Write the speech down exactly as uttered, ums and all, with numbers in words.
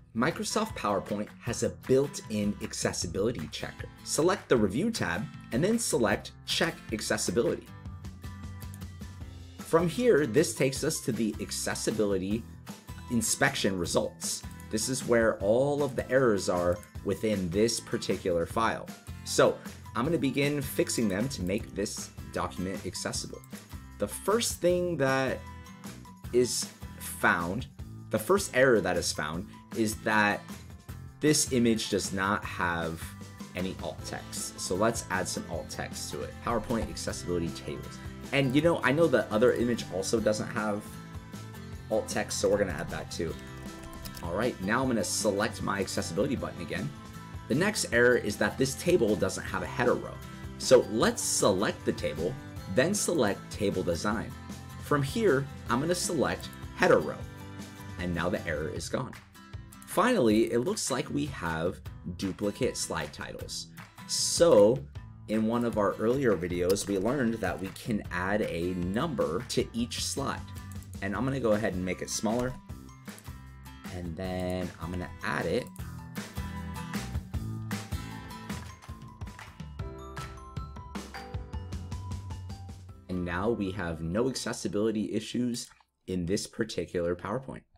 Microsoft PowerPoint has a built-in accessibility checker. Select the Review tab and then select Check Accessibility. From here, this takes us to the accessibility inspection results. This is where all of the errors are within this particular file. So I'm going to begin fixing them to make this document accessible. The first thing that is found, the first error that is found is that this image does not have any alt text. So let's add some alt text to it. PowerPoint accessibility tables. And you know, I know the other image also doesn't have alt text, so we're gonna add that too. All right, now I'm gonna select my accessibility button again. The next error is that this table doesn't have a header row. So let's select the table, then select table design. From here, I'm gonna select header row, and now the error is gone. Finally, it looks like we have duplicate slide titles. So in one of our earlier videos, we learned that we can add a number to each slide. And I'm gonna go ahead and make it smaller. And then I'm gonna add it. And now we have no accessibility issues in this particular PowerPoint.